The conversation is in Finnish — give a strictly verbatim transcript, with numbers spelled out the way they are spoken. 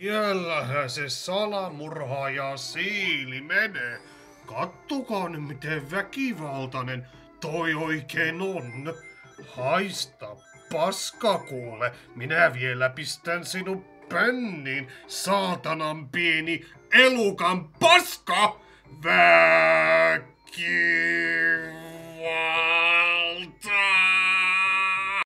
Siellähän se salamurhaaja Siili menee. Kattokaa nyt miten väkivaltainen toi oikein on. Haista paska kuule, minä vielä pistän sinut pänniin, saatanan pieni elukan paska!